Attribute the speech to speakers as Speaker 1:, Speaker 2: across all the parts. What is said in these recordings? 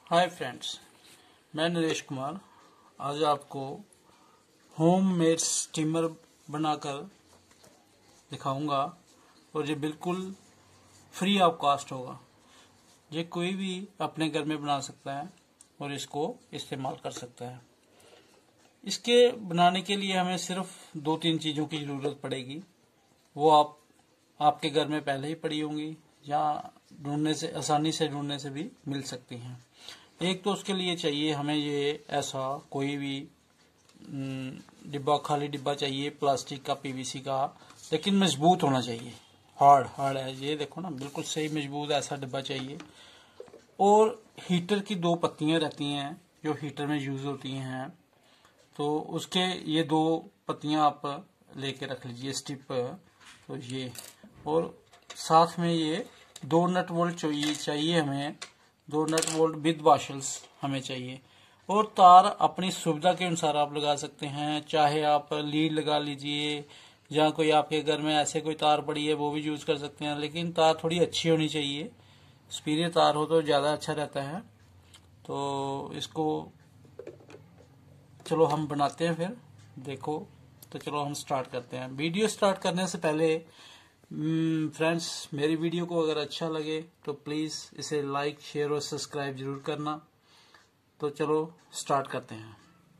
Speaker 1: Hi friends, मैं नरेश कुमार आज आपको होम मेड स्टीमर बनाकर दिखाऊंगा और ये बिल्कुल फ्री ऑफ कॉस्ट होगा। ये कोई भी अपने घर में बना सकता है और इसको इस्तेमाल कर सकता है। इसके बनाने के लिए हमें सिर्फ 2-3 चीज़ों की ज़रूरत पड़ेगी। वो आपके घर में पहले ही पड़ी होंगी या आसानी से ढूंढने से भी मिल सकती हैं। एक तो उसके लिए चाहिए हमें ये ऐसा कोई भी खाली डिब्बा चाहिए, प्लास्टिक का, पीवीसी का, लेकिन मजबूत होना चाहिए। हार्ड है, ये देखो ना, बिल्कुल सही मजबूत ऐसा डिब्बा चाहिए। और हीटर की 2 पत्तियां रहती हैं जो हीटर में यूज होती हैं, तो उसके ये 2 पत्तियां आप लेके रख लीजिए स्टिप। तो ये, और साथ में ये 2 नट बोल्ट चाहिए हमें, 2 नट बोल्ट विद वाशल्स हमें चाहिए। और तार अपनी सुविधा के अनुसार आप लगा सकते हैं, चाहे आप लीड लगा लीजिए या कोई आपके घर में ऐसे कोई तार पड़ी है वो भी यूज कर सकते हैं, लेकिन तार थोड़ी अच्छी होनी चाहिए। स्पीरियर तार हो तो ज्यादा अच्छा रहता है। तो इसको चलो हम बनाते हैं फिर, देखो। तो चलो हम स्टार्ट करते हैं। वीडियो स्टार्ट करने से पहले फ्रेंड्स, मेरी वीडियो को अगर अच्छा लगे तो प्लीज़ इसे लाइक, शेयर और सब्सक्राइब जरूर करना। तो चलो स्टार्ट करते हैं।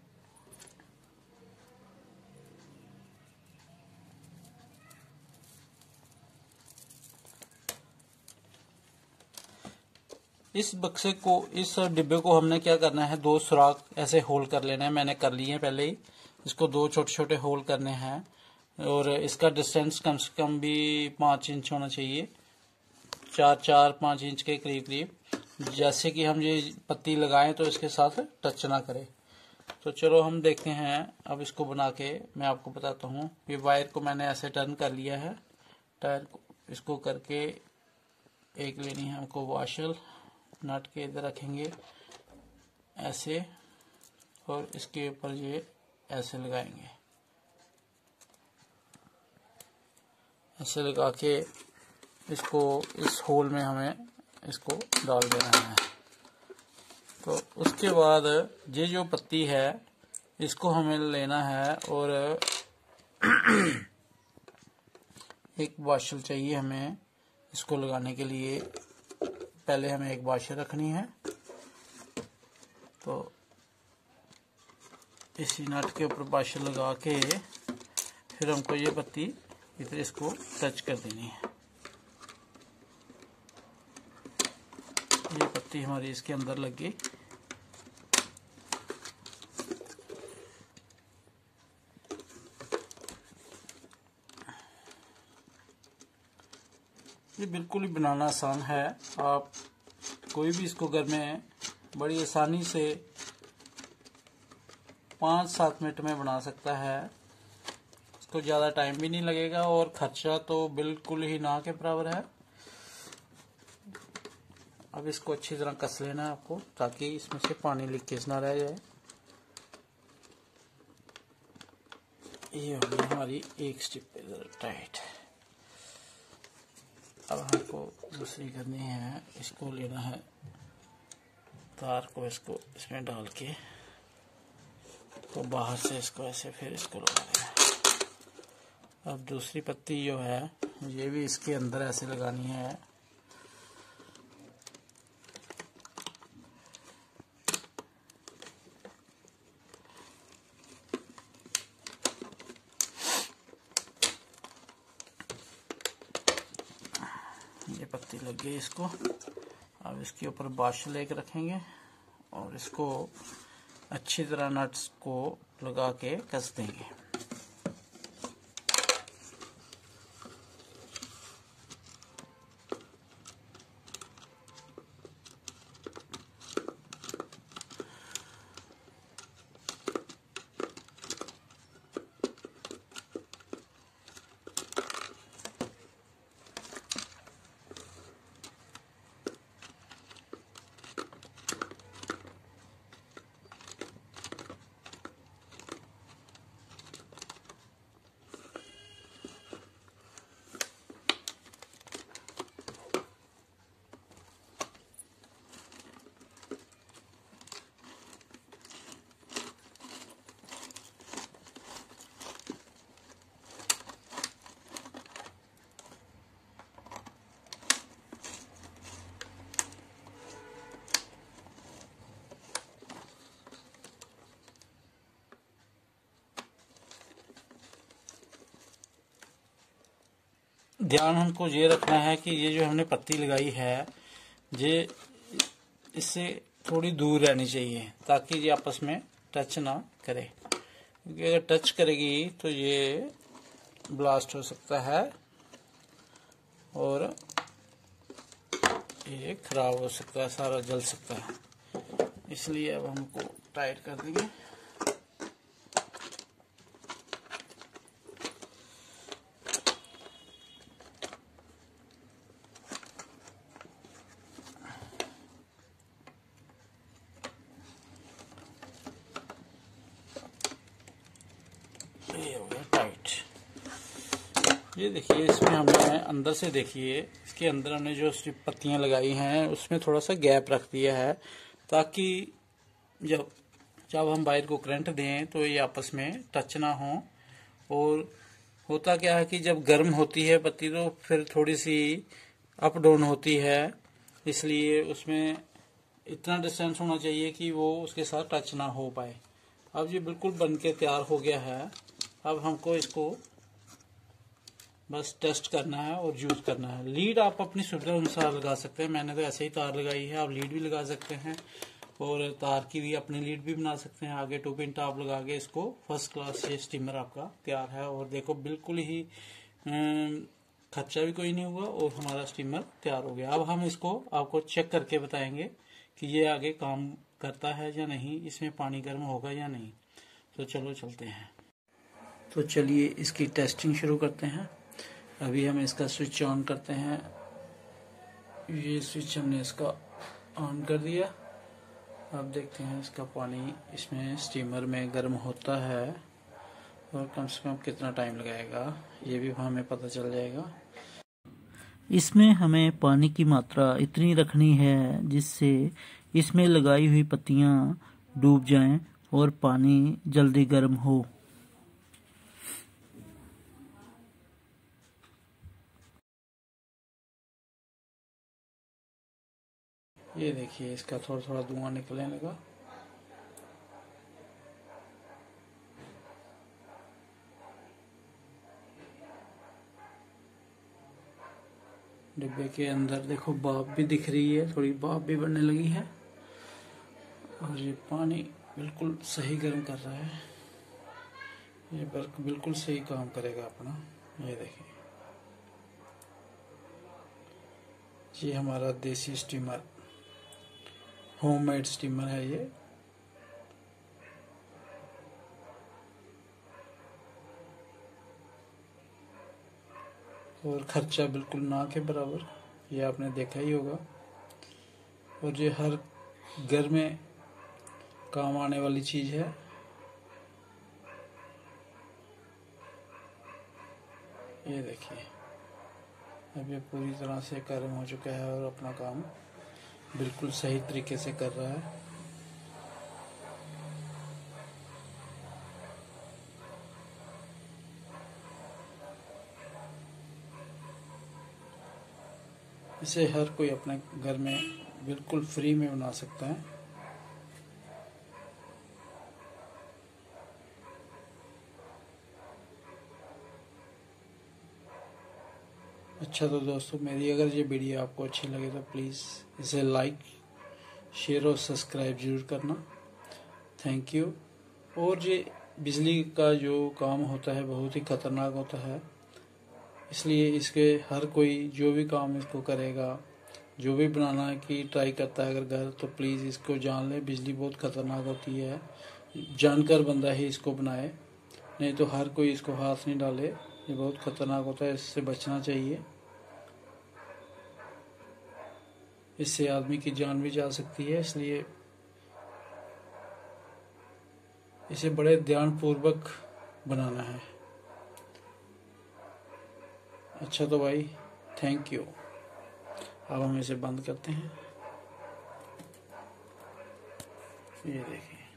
Speaker 1: इस बक्से को, इस डिब्बे को हमने क्या करना है, 2 सुराख ऐसे होल कर लेना है। मैंने कर लिए हैं पहले ही। इसको 2 छोटे छोटे होल करने हैं और इसका डिस्टेंस कम से कम भी 5 इंच होना चाहिए, 4-5 इंच के करीब करीब, जैसे कि हम ये पत्ती लगाएं तो इसके साथ टच ना करे। तो चलो हम देखते हैं। अब इसको बना के मैं आपको बताता हूँ। ये वायर को मैंने ऐसे टर्न कर लिया है, टायर को इसको करके एक लेनी है हमको वाशल, नट के इधर रखेंगे ऐसे और इसके ऊपर ये ऐसे लगाएंगे। ऐसे लगा के इसको इस होल में हमें इसको डाल देना है। तो उसके बाद ये जो पत्ती है इसको हमें लेना है और एक वाशल चाहिए हमें इसको लगाने के लिए। पहले हमें एक वाशल रखनी है, तो इसी नट के ऊपर वाशल लगा के फिर हमको ये पत्ती इधर इसको टच कर देनी है। ये पत्ती हमारी इसके अंदर लग गई। ये बिल्कुल ही बनाना आसान है। आप कोई भी इसको घर में बड़ी आसानी से 5-7 मिनट में बना सकता है। इसको ज़्यादा टाइम भी नहीं लगेगा और खर्चा तो बिल्कुल ही ना के बराबर है। अब इसको अच्छी तरह कस लेना है आपको, ताकि इसमें से पानी लीकेज ना रह जाए। ये हो गई हमारी एक स्टिप टाइट। अब हमको दूसरी करनी है, इसको लेना है तार को, इसको इसमें डाल के तो बाहर से इसको ऐसे फिर इसको लगा देना है। अब दूसरी पत्ती जो है ये भी इसके अंदर ऐसे लगानी है। ये पत्ती लग गई इसको। अब इसके ऊपर वाशल एक रखेंगे और इसको अच्छी तरह नट्स को लगा के कस देंगे। ध्यान हमको ये रखना है कि ये जो हमने पत्ती लगाई है ये इससे थोड़ी दूर रहनी चाहिए ताकि ये आपस में टच ना करे, क्योंकि अगर टच करेगी तो ये ब्लास्ट हो सकता है और ये खराब हो सकता है, सारा जल सकता है। इसलिए अब हमको टाइट कर देंगे। ये हो गया टाइट। ये देखिए इसमें हमने अंदर से, देखिए इसके अंदर हमने जो पत्तियां लगाई हैं उसमें थोड़ा सा गैप रख दिया है ताकि जब हम वायर को करंट दें तो ये आपस में टच ना हो। और होता क्या है कि जब गर्म होती है पत्ती तो फिर थोड़ी सी अप डाउन होती है, इसलिए उसमें इतना डिस्टेंस होना चाहिए कि वो उसके साथ टच ना हो पाए। अब ये बिल्कुल बन के तैयार हो गया है। अब हमको इसको बस टेस्ट करना है और यूज करना है। लीड आप अपनी सुविधा अनुसार लगा सकते हैं, मैंने तो ऐसे ही तार लगाई है, आप लीड भी लगा सकते हैं और तार की भी अपनी लीड भी बना सकते हैं। आगे 2 पिन टॉप लगा के इसको फर्स्ट क्लास ये स्टीमर आपका तैयार है। और देखो बिल्कुल ही खर्चा भी कोई नहीं हुआ और हमारा स्टीमर तैयार हो गया। अब हम इसको आपको चेक करके बताएंगे कि ये आगे काम करता है या नहीं, इसमें पानी गर्म होगा या नहीं। तो चलो चलते हैं। तो चलिए इसकी टेस्टिंग शुरू करते हैं। अभी हम इसका स्विच ऑन करते हैं। ये स्विच हमने इसका ऑन कर दिया। अब देखते हैं इसका पानी इसमें स्टीमर में गर्म होता है और कम से कम कितना टाइम लगाएगा, ये भी हमें पता चल जाएगा।
Speaker 2: इसमें हमें पानी की मात्रा इतनी रखनी है जिससे इसमें लगाई हुई पत्तियां डूब जाएं और पानी जल्दी गर्म हो।
Speaker 1: ये देखिए इसका थोड़ा थोड़ा धुआं निकलने लगा। डिब्बे के अंदर देखो भाप भी दिख रही है, थोड़ी भाप भी बनने लगी है और ये पानी बिल्कुल सही गर्म कर रहा है। ये बिल्कुल सही काम करेगा अपना। ये देखिए ये हमारा देसी स्टीमर, होममेड स्टीमर है ये। और खर्चा बिल्कुल ना के बराबर, ये आपने देखा ही होगा। और ये हर घर में काम आने वाली चीज है। ये देखिए अब ये पूरी तरह से गर्म हो चुका है और अपना काम बिल्कुल सही तरीके से कर रहा है। इसे हर कोई अपने घर में बिल्कुल फ्री में बना सकता है। अच्छा तो दोस्तों, मेरी अगर ये वीडियो आपको अच्छी लगे तो प्लीज़ इसे लाइक, शेयर और सब्सक्राइब जरूर करना। Thank you. और ये बिजली का जो काम होता है बहुत ही खतरनाक होता है, इसलिए इसके हर कोई जो भी काम इसको करेगा, जो भी बनाना की ट्राई करता है अगर घर, तो प्लीज़ इसको जान ले बिजली बहुत खतरनाक होती है। जानकर बंदा ही इसको बनाए, नहीं तो हर कोई इसको हाथ नहीं डाले। ये बहुत खतरनाक होता है, इससे बचना चाहिए। इससे आदमी की जान भी जा सकती है, इसलिए इसे बड़े ध्यानपूर्वक बनाना है। अच्छा तो भाई थैंक यू। अब हम इसे बंद करते हैं। ये देखिए